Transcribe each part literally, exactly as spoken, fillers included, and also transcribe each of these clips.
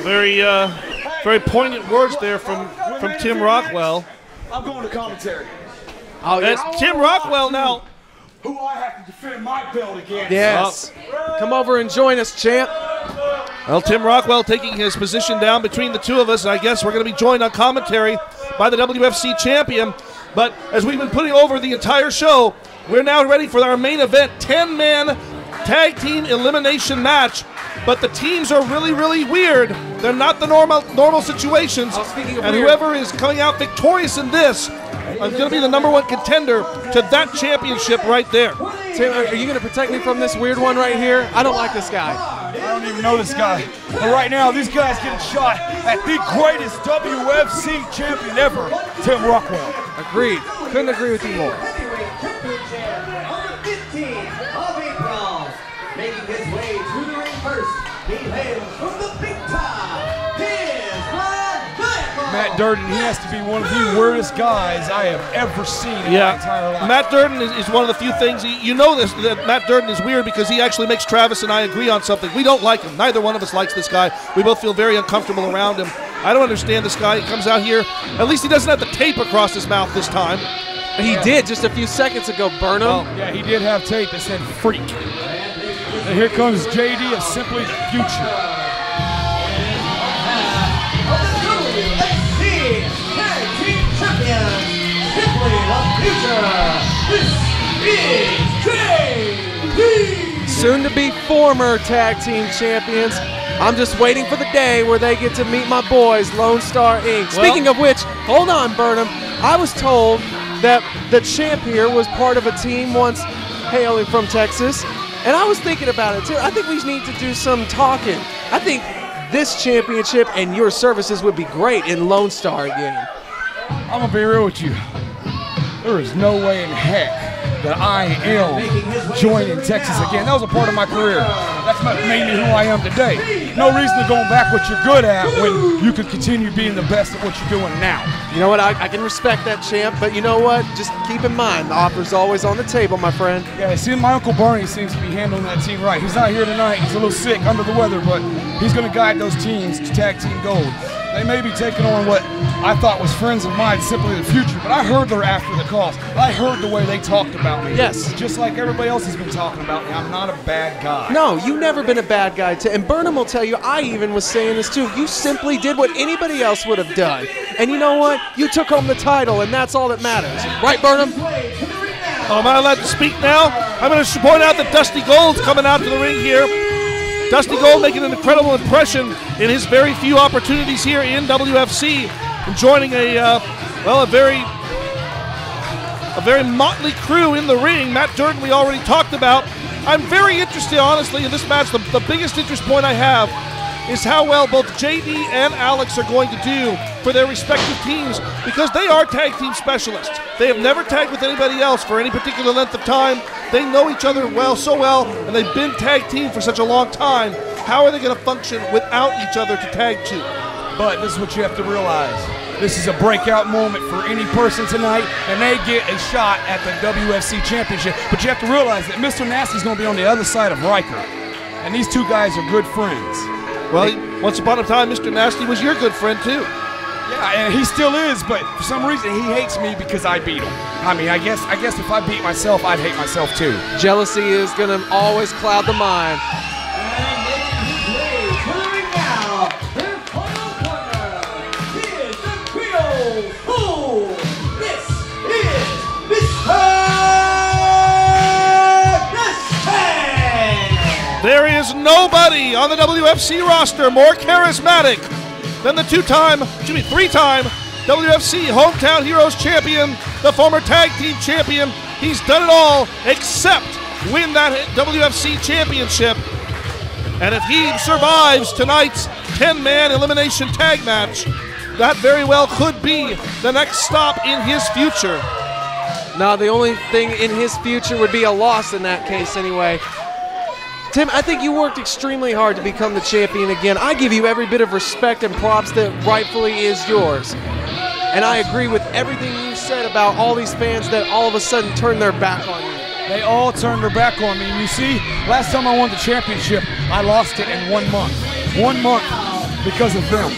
Very, uh, very poignant words there from, from Tim Rockwell. I'm going to commentary. Oh, yes. And Tim Rockwell now. Who I have to defend my belt against. Yes. Come over and join us, champ. Well, Tim Rockwell taking his position down between the two of us. I guess we're going to be joined on commentary by the W F C champion. But as we've been putting over the entire show, we're now ready for our main event, ten-man tag team elimination match. But the teams are really, really weird. They're not the normal normal situations. Oh, speaking of and weird. whoever is coming out victorious in this is going to be the number one contender to that championship right there. Tim, are you going to protect me from this weird one right here? I don't like this guy. I don't even know this guy. But right now, this guy's getting shot at the greatest W F C champion ever, Tim Rockwell. Agreed. Couldn't agree with you more. Making his way to the ring first, he hails from the big top. Here's Matt Durden, he has to be one of the weirdest guys I have ever seen in Yeah. my entire life. Matt Durden is, is one of the few things, you know this, that Matt Durden is weird because he actually makes Travis and I agree on something. We don't like him. Neither one of us likes this guy. We both feel very uncomfortable around him. I don't understand this guy. He comes out here, at least he doesn't have the tape across his mouth this time. He did just a few seconds ago, Burnham. Oh, yeah, he did have tape that said freak. And here comes J D of Simply the Future. Soon to be former tag team champions. I'm just waiting for the day where they get to meet my boys, Lone Star Incorporated. Well, Speaking of which, hold on, Burnham. I was told that the champ here was part of a team once hailing from Texas, and I was thinking about it too. I think we need to do some talking. I think this championship and your services would be great in Lone Star again. I'm gonna be real with you. There is no way in heck that I am joining Texas again. That was a part of my career. That's what made me who I am today. No reason to go back what you're good at when you could continue being the best at what you're doing now. You know what? I, I can respect that, champ, but you know what? Just keep in mind, the offer's always on the table, my friend. Yeah, see, my Uncle Bernie seems to be handling that team right. He's not here tonight. He's a little sick, under the weather, but he's going to guide those teams to tag team gold. They may be taking on what I thought was friends of mine, Simply the Future, but I heard they're after the cause. I heard the way they talked about me. Yes. Just like everybody else has been talking about me. I'm not a bad guy. No, you've never been a bad guy. To, and Burnham will tell you, I even was saying this too. You simply did what anybody else would have done. And you know what? You took home the title, and that's all that matters. Right, Burnham? Oh, am I allowed to speak now? I'm going to point out that Dusty Gold's coming out to the ring here. Dusty Gold making an incredible impression in his very few opportunities here in W F C, and joining a uh, well, a very, a very motley crew in the ring. Matt Durden we already talked about. I'm very interested, honestly, in this match. The, the biggest interest point I have is how well both J D and Alex are going to do for their respective teams, because they are tag team specialists. They have never tagged with anybody else for any particular length of time. They know each other well, so well, and they've been tag team for such a long time. How are they going to function without each other to tag to? But this is what you have to realize. This is a breakout moment for any person tonight, and they get a shot at the W F C Championship. But you have to realize that Mister Nasty's going to be on the other side of Riker, and these two guys are good friends. Well, once upon a time, Mister Nasty was your good friend, too. Yeah, and he still is, but for some reason he hates me because I beat him. I mean, I guess I guess if I beat myself, I'd hate myself too. Jealousy is going to always cloud the mind. And making his way to the ring now, their final partner, here's the Creole Fool. This is Mister Nasty. There is nobody on the W F C roster more charismatic than the two-time, excuse me, three-time W F C Hometown Heroes champion, the former tag team champion. He's done it all except win that W F C championship. And if he survives tonight's ten-man elimination tag match, that very well could be the next stop in his future. Now, the only thing in his future would be a loss in that case anyway. Tim, I think you worked extremely hard to become the champion again. I give you every bit of respect and props that rightfully is yours. And I agree with everything you said about all these fans that all of a sudden turned their back on you. They all turned their back on me. And you see, last time I won the championship, I lost it in one month. One month. because of them.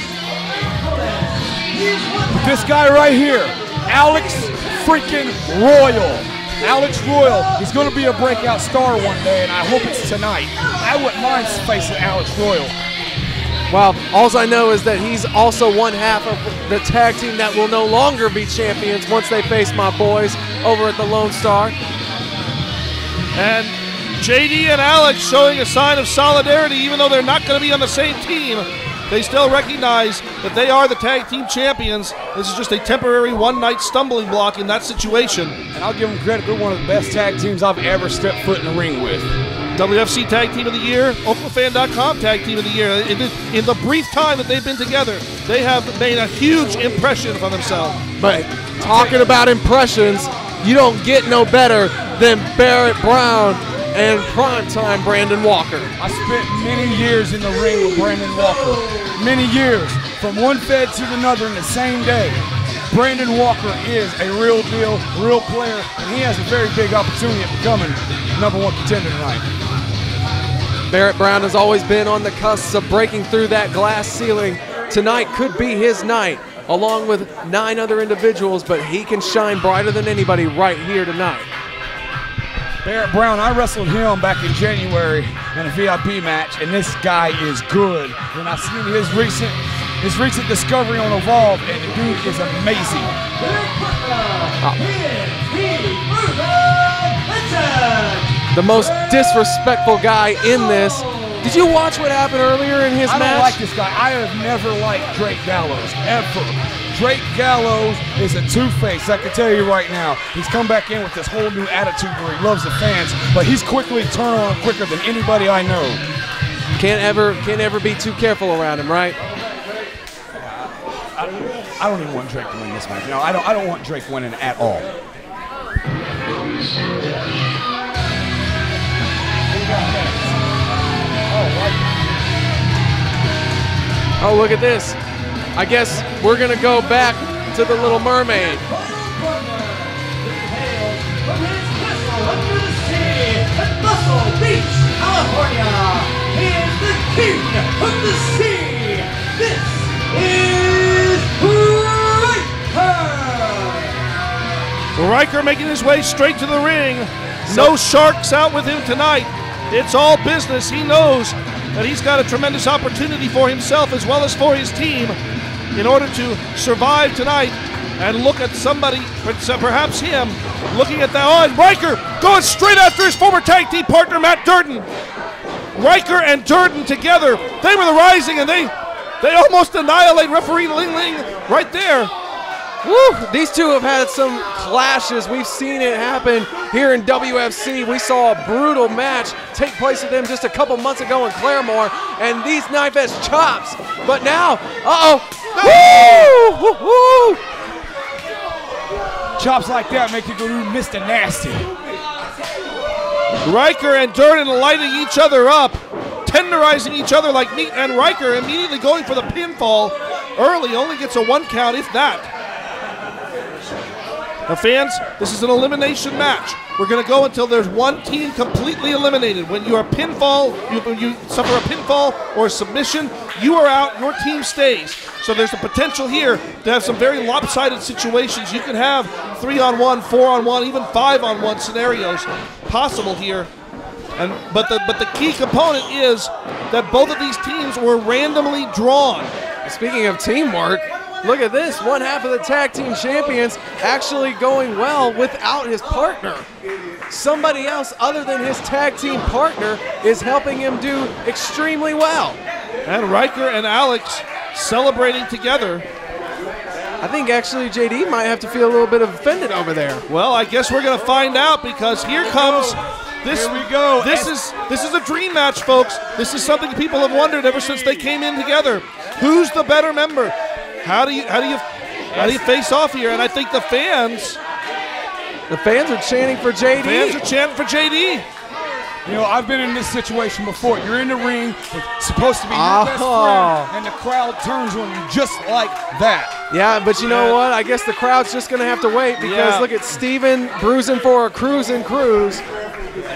But this guy right here, Alex freaking Royal. Alex Royal is going to be a breakout star one day, and I hope it's tonight. I wouldn't mind facing Alex Royal. Well, all I know is that he's also one half of the tag team that will no longer be champions once they face my boys over at the Lone Star. And J D and Alex showing a sign of solidarity, even though they're not going to be on the same team. They still recognize that they are the tag team champions. This is just a temporary one-night stumbling block in that situation. And I'll give them credit. They're one of the best tag teams I've ever stepped foot in the ring with. W F C Tag Team of the Year, Oklahoma Fan dot com Tag Team of the Year. In the, in the brief time that they've been together, they have made a huge impression on themselves. But talking about impressions, you don't get no better than Barrett Brown and primetime Brandon Walker. I spent many years in the ring with Brandon Walker. Many years, from one fed to another in the same day. Brandon Walker is a real deal, real player, and he has a very big opportunity at becoming number one contender tonight. Barrett Brown has always been on the cusp of breaking through that glass ceiling. Tonight could be his night, along with nine other individuals, but he can shine brighter than anybody right here tonight. Barrett Brown, I wrestled him back in January in a V I P match, and this guy is good. And I've seen his recent his recent discovery on Evolve, and the dude is amazing. Oh. The most disrespectful guy in this. Did you watch what happened earlier in his I match? I don't like this guy. I have never liked Drake Gallows, ever. Drake Gallows is a two-face, I can tell you right now. He's come back in with this whole new attitude where he loves the fans, but he's quickly turned on quicker than anybody I know. Can't ever, can't ever be too careful around him, right? I, I don't even want Drake to win this match. No, I don't. I don't want Drake winning at all. Oh, look at this. I guess we're going to go back to the Little Mermaid. Muscle Beach, California. He is the king of the sea. This is Ryker. Ryker making his way straight to the ring. No sharks out with him tonight. It's all business. He knows that he's got a tremendous opportunity for himself as well as for his team in order to survive tonight and look at somebody, perhaps him, looking at that. Oh, and Ryker going straight after his former tag team partner, Matt Durden. Ryker and Durden together, they were the Rising, and they they almost annihilate referee Ling Ling right there. Woo! These two have had some clashes. We've seen it happen here in W F C. We saw a brutal match take place with them just a couple months ago in Claremore, and these knife edge chops. But now, uh-oh. Woo! Woo! Chops like that make you go to Mister Nasty. Ryker and Durden lighting each other up, tenderizing each other like meat, and Ryker immediately going for the pinfall early, only gets a one count, if that. Now fans, this is an elimination match. We're going to go until there's one team completely eliminated. When you are pinfall, you, when you suffer a pinfall or a submission, you are out, your team stays. So there's the potential here to have some very lopsided situations. You can have three on one, four on one, even five on one scenarios possible here. And but the but the key component is that both of these teams were randomly drawn. Speaking of teamwork, look at this. One half of the tag team champions actually going well without his partner. Somebody else other than his tag team partner is helping him do extremely well. And Ryker and Alex celebrating together. I think actually J D might have to feel a little bit offended over there. Well, I guess we're going to find out, because here comes this. Here we go. This is this is a dream match, folks. This is something people have wondered ever since they came in together. Who's the better member? How do you how do you how do you face off here? And I think the fans, the fans are chanting for J D. Fans are chanting for J D. You know, I've been in this situation before. You're in the ring, it's supposed to be your Oh. best friend, and the crowd turns on you just like that. Yeah, but you know what? I guess the crowd's just going to have to wait, because Yeah. look at Steven bruising for a cruising cruise.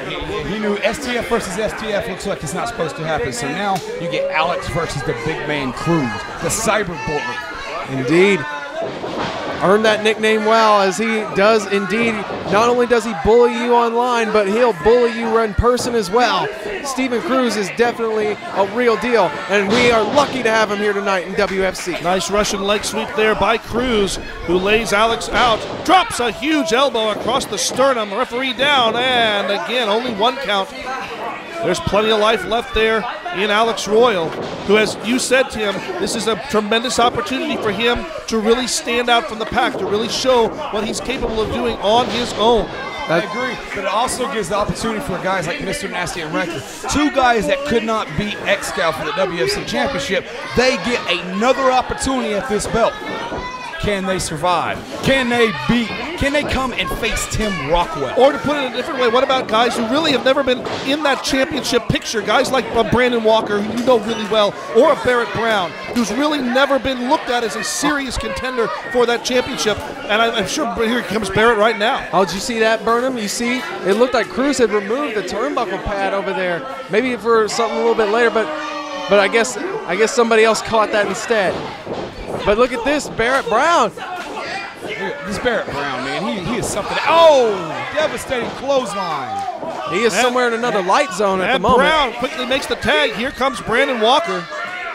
did. He knew S T F versus S T F looks like it's not supposed to happen. So now you get Alex versus the big man Cruz, the cyber bully. Indeed. Earned that nickname well, as he does indeed. Not only does he bully you online, but he'll bully you in person as well. Steven Cruz is definitely a real deal, and we are lucky to have him here tonight in W F C. Nice Russian leg sweep there by Cruz, who lays Alex out. Drops a huge elbow across the sternum. Referee down, and again, only one count. There's plenty of life left there in Alex Royal, who, as you said, Tim, this is a tremendous opportunity for him to really stand out from the pack, to really show what he's capable of doing on his own. I agree, but it also gives the opportunity for guys like Mister Nasty and Riker, two guys that could not beat X-Scout for the W F C Championship. They get another opportunity at this belt. Can they survive? Can they beat? Can they come and face Tim Rockwell? Or to put it a different way, what about guys who really have never been in that championship picture? Guys like uh, Brandon Walker, who you know really well, or a Barrett Brown, who's really never been looked at as a serious contender for that championship. And I, I'm sure here comes Barrett right now. Oh, did you see that, Burnham? You see, it looked like Cruz had removed the turnbuckle pad over there. Maybe for something a little bit later, but but I guess I guess somebody else caught that instead. But look at this, Barrett Brown. This Barrett Brown, man, he, he is something. Oh, devastating clothesline. He is And- somewhere in another light zone at the And moment. Brown quickly makes the tag. Here comes Brandon Walker.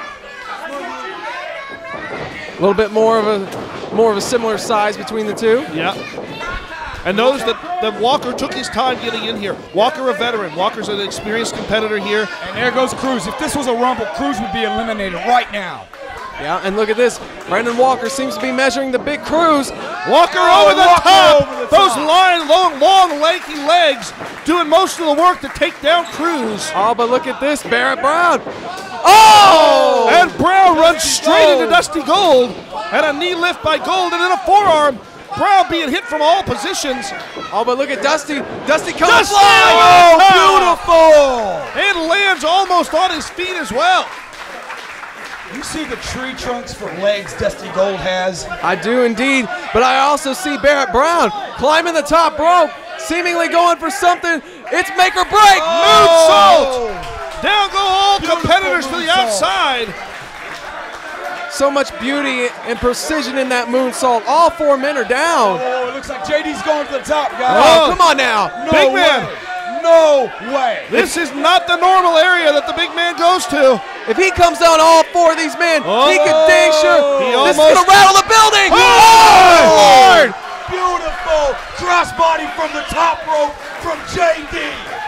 A little bit more of a more of a similar size between the two. Yeah. And notice that, that Walker took his time getting in here. Walker, a veteran. Walker's an experienced competitor here. And there goes Cruz. If this was a Rumble, Cruz would be eliminated right now. Yeah, and look at this. Brandon Walker seems to be measuring the big Cruz. Walker Oh, over the Walker top. over the Those top. line, long, long, lanky legs doing most of the work to take down Cruz. Oh, but look at this, Barrett Brown. Oh! And Brown runs straight Gold. into Dusty Gold. And a knee lift by Gold and then a forearm. Brown being hit from all positions. Oh, but look at Dusty. Dusty coming Dusty! flying. Oh, beautiful! And lands almost on his feet as well. You see the tree trunks for legs Dusty Gold has? I do indeed, but I also see Barrett Brown climbing the top rope, seemingly going for something. It's make or break. Moonsault! Down go all Beautiful competitors to the moonsault. outside. So much beauty and precision in that moonsault. All four men are down. Oh, it looks like J D's going to the top, guys. Oh, come on now. No Big way. man. No way. This is not the normal area that the big man goes to. If he comes down all four of these men, he could dang sure He this is almost- going to rattle the building. Oh! Oh, Lord. Beautiful crossbody from the top rope from J D.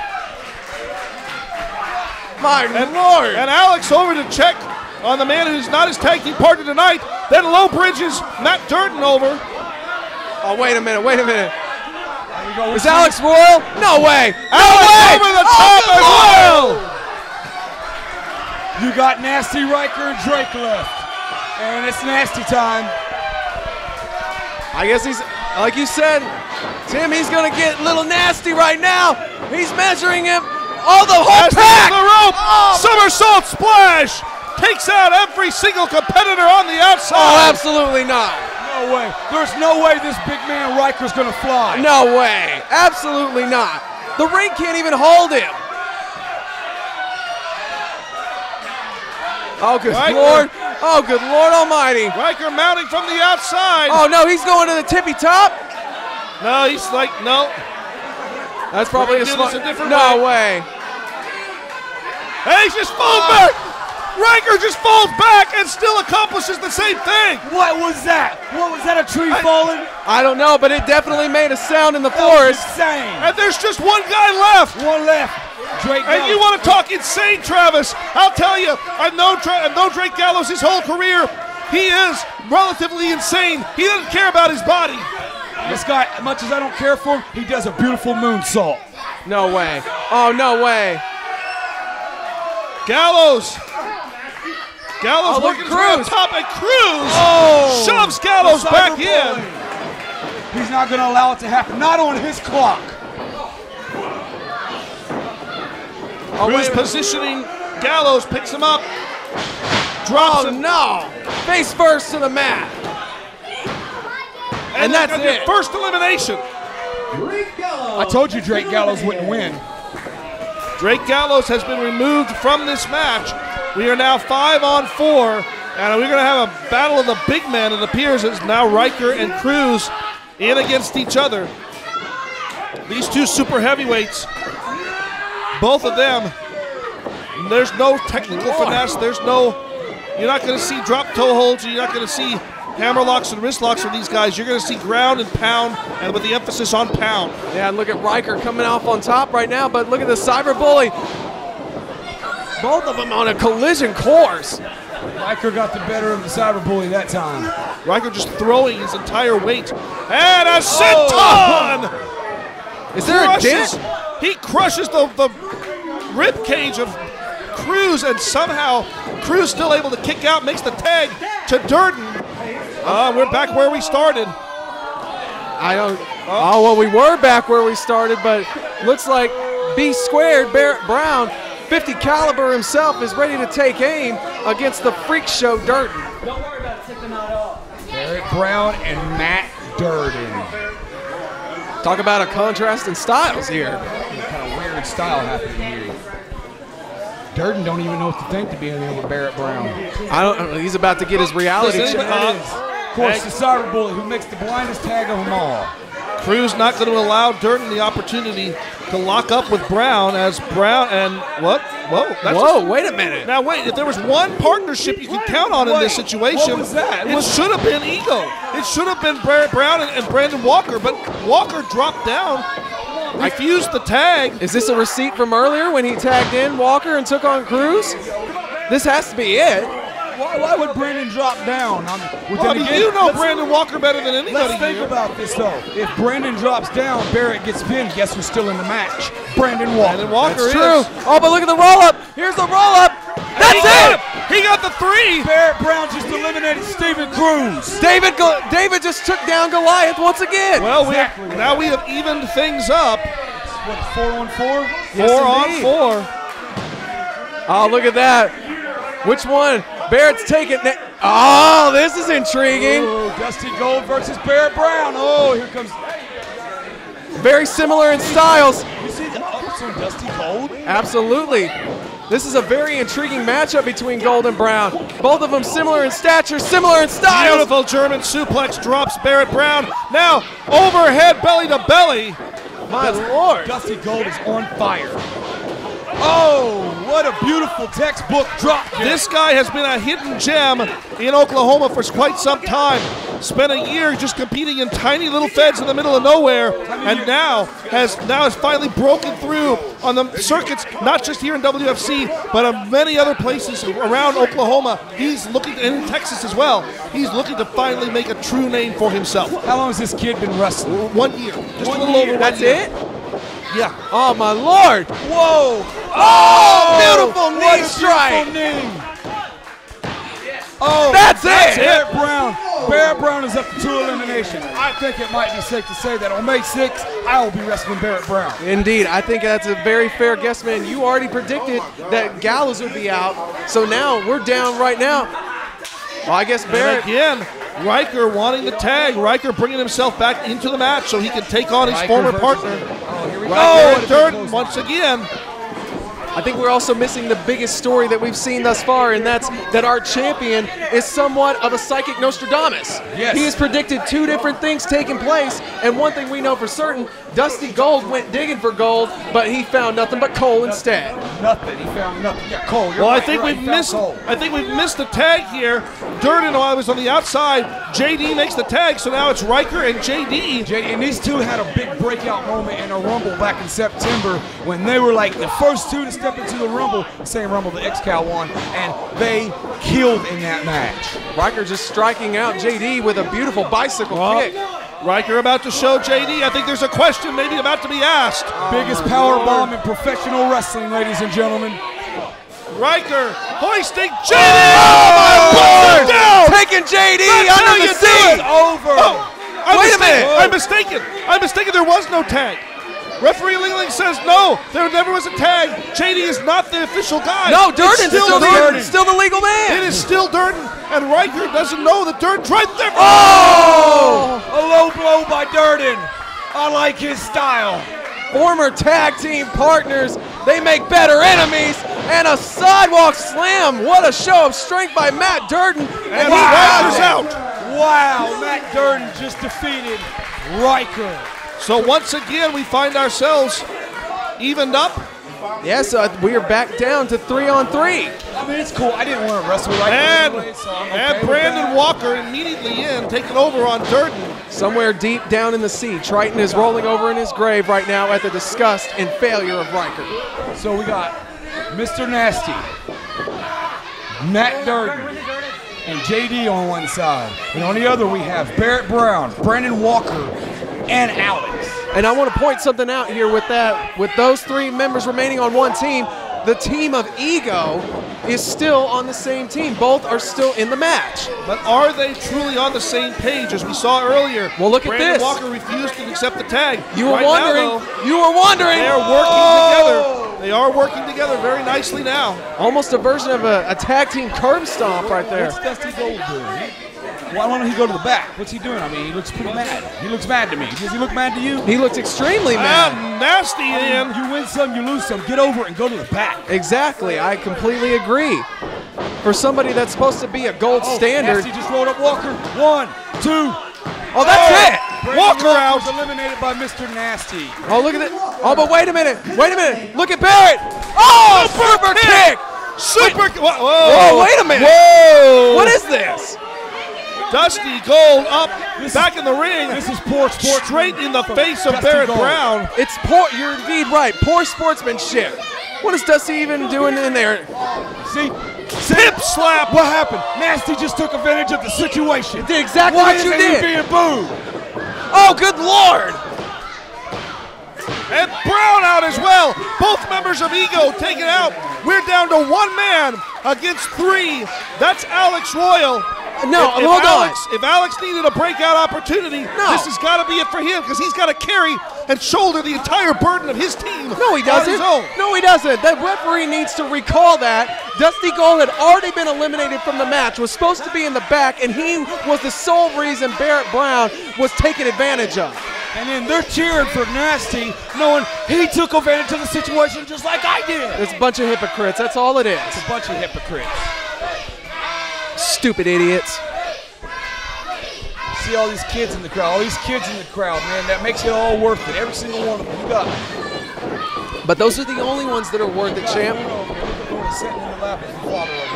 My And, Lord. and Alex over to check on the man who's not his tag team partner tonight. Then low bridges Matt Durden over. Oh, wait a minute, wait a minute. There you go. Is Alex Royal? No way. No Alex way. over the Oh, top good as Lord. well. You got Nasty Riker and Drake left. And it's nasty time. I guess he's, like you said, Tim, he's going to get a little nasty right now. He's measuring him. Oh, the whole As pack. the rope, Oh. somersault splash, takes out every single competitor on the Oh, outside. absolutely not. No way. There's no way this big man Riker's going to fly. No way. Absolutely not. The ring can't even hold him. Oh, good Riker. Lord. Oh, good Lord almighty. Riker mounting from the outside. Oh, no, he's going to the tippy top. No, he's like, no. That's probably We're a gonna do smart. this a different No way. Hey, he just falls back. Riker just falls back and still accomplishes the same thing. What was that? What was that, a tree I- falling? I don't know, but it definitely made a sound in the That was forest. insane. And there's just one guy left. One left. Drake And you Gallows. want to talk insane, Travis? I'll tell you, I've known, Tra- I've known Drake Gallows his whole career. He is relatively insane. He doesn't care about his body. This guy, as much as I don't care for him, he does a beautiful moonsault. No way. Oh, no way. Gallows. Gallows Oh, look working at his way up Cruz. top, and Cruz Oh! shoves Gallows The back cyber in. bully. He's not going to allow it to happen. Not on his clock. Oh, Cruz wait a minute. positioning. Gallows picks him up. Drops Oh, him. no. Face first to the mat. And that's your it. First elimination. Drake Gallows. I told you Drake Gallows wouldn't win. Drake Gallows has been removed from this match. We are now five on four, and we're going to have a battle of the big men, it appears, as now Riker and Cruz in against each other. These two super heavyweights, both of them, there's no technical finesse, there's no, you're not going to see drop toe holds, you're not going to see hammer locks and wrist locks from these guys. You're going to see ground and pound, and with the emphasis on pound. Yeah, and look at Riker coming off on top right now, but look at the Cyber Bully. Both of them on a collision course. Riker got the better of the Cyber Bully that time. Riker just throwing his entire weight. And a senton! Oh. Is there crushes, a dent? He crushes the, the rib cage of Cruz, and somehow Cruz still able to kick out, makes the tag to Durden. Uh, we're back where we started. I don't. Oh, well, we were back where we started, but looks like B squared, Barrett Brown, fifty caliber himself, is ready to take aim against the freak show Durden. Don't worry about it, take them out all. Barrett Brown and Matt Durden. Talk about a contrast in styles here. What kind of weird style happening here? Durden don't even know what to think to be in there with Barrett Brown. I don't. He's about to get his reality Listen, check. uh, Of course, the Cyber Bully, who makes the blindest tag of them all. Cruz not going to allow Durden the opportunity to lock up with Brown, as Brown and what? Whoa, that's Whoa, just, wait a minute. now wait, if there was one partnership you could count on in this Wait, situation, what was that? it Was- should have been Ego. It should have been Barrett Brown and, and Brandon Walker, but Walker dropped down, refused the tag. Is this a receipt from earlier when he tagged in Walker and took on Cruz? This has to be it. Why, why would Brandon drop down? I'm, Well, I mean, you know Brandon Walker better than anybody Let's think here. about this, though. If Brandon drops down, Barrett gets pinned. Guess who's still in the match? Brandon Walker. Brandon Walker That's is. true. Oh, but look at the roll-up. Here's the roll-up. He That's got it. He got the three. Barrett Brown just eliminated Steven Cruz. David Go- David just took down Goliath once again. Well, we Exactly. have, now we have evened things up. What, four on four? Four on indeed. four. Oh, look at that. Which one? Barrett's taking it. Oh, this is intriguing. Oh, Dusty Gold versus Barrett Brown. Oh, here comes. Very similar in styles. You see the ups on Dusty Gold? Absolutely. This is a very intriguing matchup between Gold and Brown. Both of them similar in stature, similar in styles. Beautiful German suplex drops Barrett Brown. Now overhead belly to belly. My Lord. Dusty Gold is on fire. Oh, what a beautiful textbook drop kick. This guy has been a hidden gem in Oklahoma for quite some time. Spent a year just competing in tiny little feds in the middle of nowhere, and now has now has finally broken through on the circuits, not just here in W F C, but in many other places around Oklahoma. He's looking, and in Texas as well. He's looking to finally make a true name for himself. How long has this kid been wrestling? One year, just One a little year. over one That's year. it? Yeah. Oh, my Lord. Whoa! Oh, beautiful what knee a strike. beautiful knee. Oh, That's that's it. Barrett Brown. Barrett Brown is up to two eliminations. I think it might be safe to say that on May sixth, I will be wrestling Barrett Brown. Indeed, I think that's a very fair guess, man. You already predicted that Gallows would be out, so now we're down right now. Well, I guess And Barrett. again, Riker wanting the tag. Riker bringing himself back into the match so he can take on his Riker former versus- partner. Oh, here we go. Oh, and What a big Durden close once line. again. I think we're also missing the biggest story that we've seen thus far, and that's that our champion is somewhat of a psychic Nostradamus. Yes. He has predicted two different things taking place, and one thing we know for certain, Dusty Gold went digging for gold, but he found nothing but coal instead. Nothing. He found nothing. Yeah, Cole. You're Well, I right, think you're right. we've He found missed. Cole. I think we've missed the tag here. Durden, while I was on the outside, J D makes the tag, so now it's Riker and J D. J D, and these two had a big breakout moment in a Rumble back in September when they were like the first two to step into the Rumble, same Rumble the X-Cal won, and they killed in that match. Riker just striking out J D with a beautiful bicycle Well, kick. Riker about to show J D. I think there's a question maybe about to be asked. Biggest power bomb in professional wrestling, ladies and gentlemen. Riker hoisting J D. Oh, Puts him down. Taking J D That's how under you the do seat. it. Over. Oh, I'm Wait a mistaken. minute. I'm mistaken. I'm mistaken. There was no tag. Referee Ling Ling says no. There never was a tag. J D is not the official guy. No, It's Durden's still, still the, Durden. still the legal man. It is still Durden, and Riker doesn't know that Durden's right there. Oh! A low blow by Durden. I like his style. Former tag team partners They make better enemies, and a sidewalk slam. What a show of strength by Matt Durden. And he Wow. Riker's out. Wow, Matt Durden just defeated Riker. So once again, we find ourselves evened up. Yes, uh, we are back down to three on three. I mean, it's cool. I didn't want to wrestle Riker And, anyway, so I'm okay and with Brandon that. Walker immediately in, taking over on Durden. Somewhere deep down in the sea, Triton is rolling over in his grave right now at the disgust and failure of Riker. So we got Mister Nasty, Matt Durden, and J D on one side. And on the other, we have Barrett Brown, Brandon Walker, and Alex. And I want to point something out here with that, with those three members remaining on one team, the team of Ego is still on the same team. Both are still in the match. But are they truly on the same page as we saw earlier? Well, look at Brandon this. Walker refused to accept the tag. You were Right wondering, now, though, you were wondering. they are working together. They are working together very nicely now. Almost a version of a, a tag team curb stomp right there. What's Dusty Gold doing? Why don't he go to the back? What's he doing? I mean, he looks pretty mad. He looks mad to me. Does he look mad to you? He looks extremely mad. And Nasty in. You win some, you lose some. Get over it and go to the back. Exactly, I completely agree. For somebody that's supposed to be a gold standard. Nasty just rolled up Walker. One, two. Oh, that's it. Brandon Walker out. Walker's eliminated by Mister Nasty. Oh, look at it. Oh, but wait a minute. Wait a minute. Look at Barrett. Oh, super kick. Super. Whoa. Oh, wait a minute. Whoa. What is this? Dusty Gold up, This back in the ring. This is poor sports. Straight in the face of Dusty Barrett Gold. Brown. It's poor. You're indeed right. Poor sportsmanship. What is Dusty even doing in there? See? Hip slap. What happened? Nasty just took advantage of the situation. Did exactly Why what you isn't he did. being booed? Oh, good Lord. And Brown out as well. Both members of Ego taken out. We're down to one man against three. That's Alex Royal. No, if, if hold Alex, on. If Alex needed a breakout opportunity, No. this has got to be it for him because he's got to carry and shoulder the entire burden of his team. No, he on doesn't. his own. No, he doesn't. The referee needs to recall that Dusty Gold had already been eliminated from the match, was supposed to be in the back, and he was the sole reason Barrett Brown was taken advantage of. And then they're cheering for Nasty, knowing he took advantage of the situation just like I did. It's a bunch of hypocrites. That's all it is. It's a bunch of hypocrites. Stupid idiots. See all these kids in the crowd, all these kids in the crowd, man, that makes it all worth it. Every single one of them. You got it. But those are the only ones that are worth it, champ. Sitting in the lap of his father over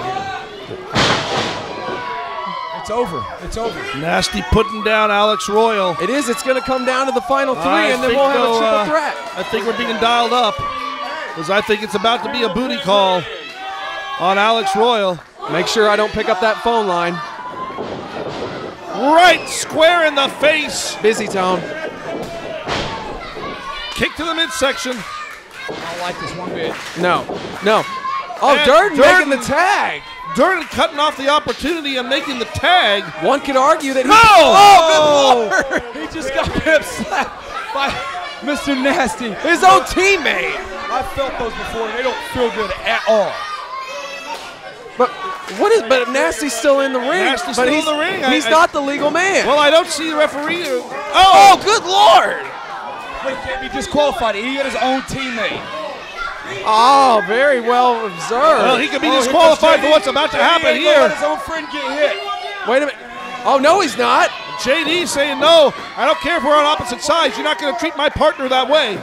here. It's over. It's over. Nasty putting down Alex Royal. It is. It's going to come down to the final three, I and then think we'll have though, a triple uh, threat. I think we're being dialed up because I think it's about to be a booty call on Alex Royal. Make sure I don't pick up that phone line. Right square in the face. Busy tone. Kick to the midsection. I don't like this one bit. No. No. Oh, And Durden Durden- making the tag. Durden cutting off the opportunity and making the tag. One could argue that he. No! Oh, good Lord! He just got hip slapped by Mister Nasty. His own teammate. I felt those before, and they don't feel good at all. But what is? But Nasty's still in the ring. Nasty's but still in he's, the ring. I- He's I- not the legal man. Well, I don't see the referee. Oh, oh, good Lord! But he can't be disqualified. He got his own teammate. Oh, very well observed. well, he could be Oh, disqualified hit for what's about to happen He ain't gonna let here. his own friend get hit. Wait a minute. Oh no, he's not. J D saying no. I don't care if we're on opposite sides. You're not going to treat my partner that way.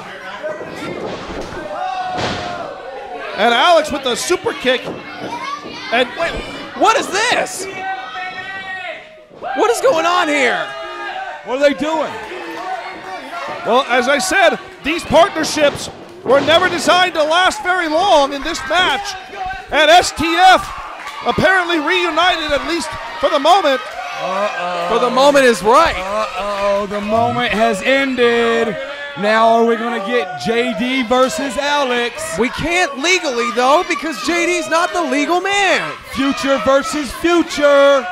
And Alex with the super kick. And Wait, what is this? What is going on here? What are they doing? well, as I said, these partnerships were never designed to last very long in this match. And S T F apparently reunited, at least for the moment. For the moment is right. Uh-oh, the moment has ended. Now are we going to get J D versus Alex? We can't legally though because J D's not the legal man. Future versus future.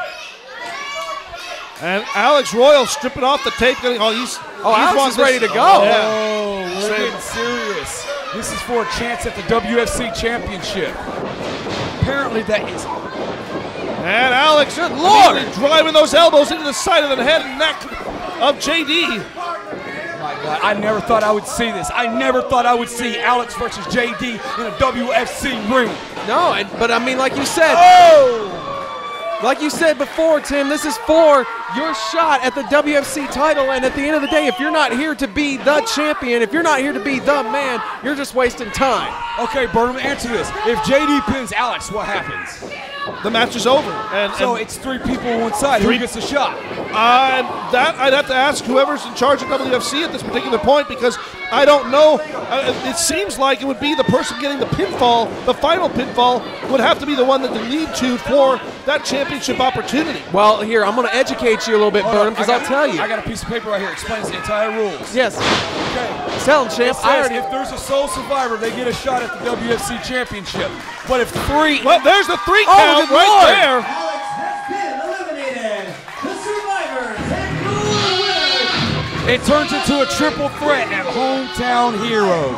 And Alex Royal stripping off the tape. Getting, oh, he's, Oh, he's Alex won is this- ready to go. Oh, yeah. Oh, we're Same. getting serious. This is for a chance at the W F C Championship. Apparently that is. And Alex, Good Lord. driving those elbows into the side of the head and neck of J D. My God. God, I never thought I would see this. I never thought I would see Alex versus J D in a W F C ring. No, and, but I mean, like you said, Oh! like you said before, Tim, this is for your shot at the W F C title. And at the end of the day, if you're not here to be the champion, if you're not here to be the man, you're just wasting time. Okay, Burnham, answer this. If J D pins Alex, what happens? The match is over. And, So and it's three people on one side. Three- Who gets the shot? Uh, that I'd have to ask whoever's in charge of W F C at this particular point, because I don't know. Uh, it seems like it would be the person getting the pinfall, the final pinfall, would have to be the one that they lead to for that championship opportunity. Well, here, I'm going to educate you a little bit, Hold on, Burnham, because I I'll got- tell you. I got a piece of paper right here. It explains the entire rules. Yes, Okay. tell him, It champ. says I already. if there's a sole survivor, they get a shot at the W F C championship. But if three, Well, there's the three Oh, count good right Lord. there. Alex has been eliminated. The survivors and your winners, it turns into a triple threat at Hometown Heroes.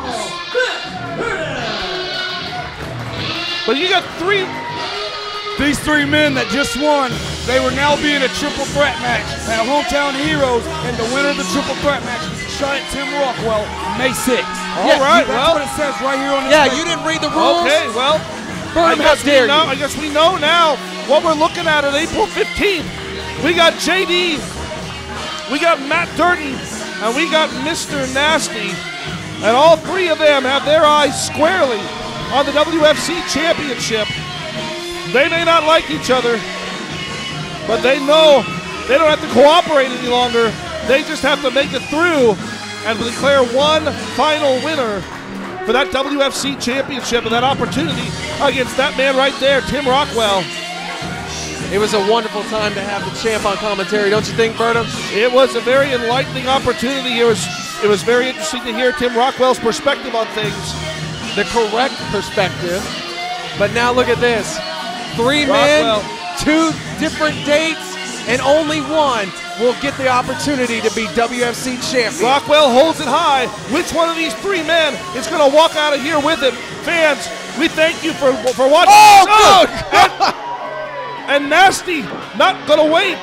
But you got three. These three men that just won, they were now being a triple threat match at Hometown Heroes, and the winner of the triple threat match is a shot at Tim Rockwell May sixth. All Yeah, right, That's well, what it says right here on this Yeah, paper. you didn't read the rules. okay, well, I Burnham, how guess, we dare know, you? I guess we know now what we're looking at at April fifteenth. We got J D, we got Matt Durden, and we got Mister Nasty. And all three of them have their eyes squarely on the W F C Championship. They may not like each other, but they know they don't have to cooperate any longer. They just have to make it through and declare one final winner for that W F C Championship and that opportunity against that man right there, Tim Rockwell. It was a wonderful time to have the champ on commentary, don't you think, Burnham? It was a very enlightening opportunity. It was it was very interesting to hear Tim Rockwell's perspective on things. The correct perspective. But now look at this. Three Rockwell. men, two different dates, and only one will get the opportunity to be W F C champion. Rockwell holds it high. Which one of these three men is going to walk out of here with it? Fans, we thank you for for watching. Oh, and, and Nasty not going to wait.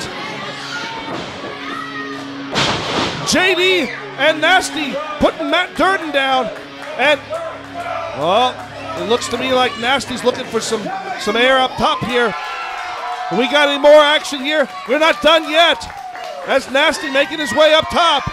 J D and Nasty putting Matt Durden down. And, well, it looks to me like Nasty's looking for some, some air up top here. We got any more action here? We're not done yet. That's Nasty making his way up top.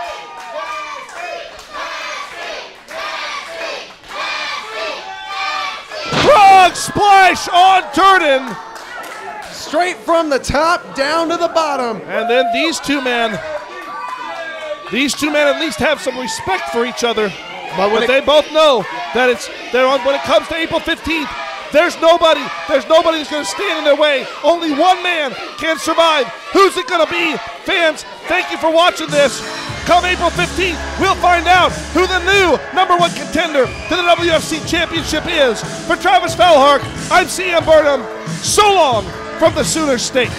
Frog splash on Durden. Straight from the top down to the bottom. And then these two men, these two men at least have some respect for each other. But when But it- they both know that it's they're on, when it comes to April fifteenth, there's nobody, there's nobody that's going to stand in their way. Only one man can survive. Who's it going to be? Fans, thank you for watching this. Come April fifteenth, we'll find out who the new number one contender to the W F C Championship is. For Travis Falhark, I'm C M Burnham. So long from the Sooner State.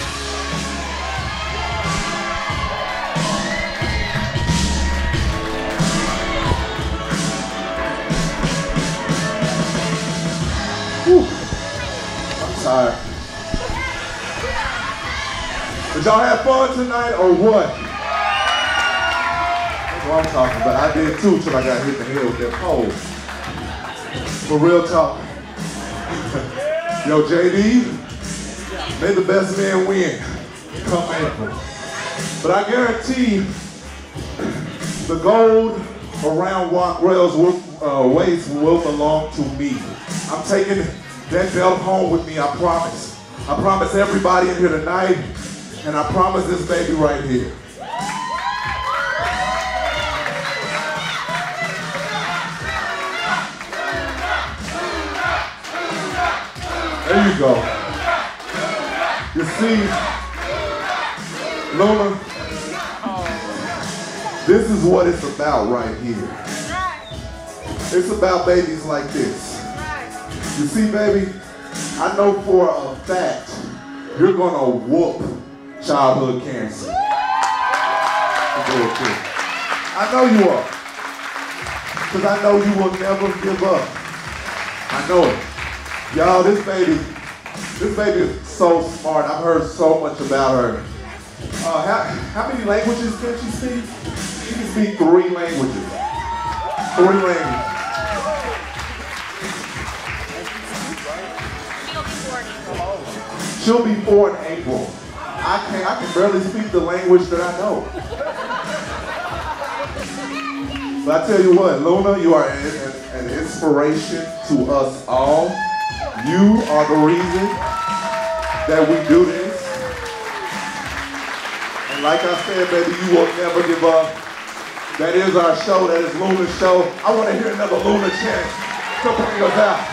I'm tired. Did y'all have fun tonight or what? That's what I'm talking about. I did too till I got hit in the head with that pole. For real talk. Yo, J D, may the best man win come April. But I guarantee the gold around Rockwell's uh, waist will belong to me. I'm taking that belt home with me, I promise. I promise everybody in here tonight, and I promise this baby right here. There you go. You see, Luna, this is what it's about right here. It's about babies like this. You see, baby, I know for a fact you're gonna whoop childhood cancer. I know you are. Because I know you will never give up. I know it. Y'all, this baby, this baby is so smart. I've heard so much about her. Uh, how, how many languages can she speak? She can speak three languages. Three languages. She'll be four in April. I can I can barely speak the language that I know. But I tell you what, Luna, you are an, an, an inspiration to us all. You are the reason that we do this. And like I said, baby, you will never give up. That is our show. That is Luna's show. I want to hear another Luna chant to bring us out.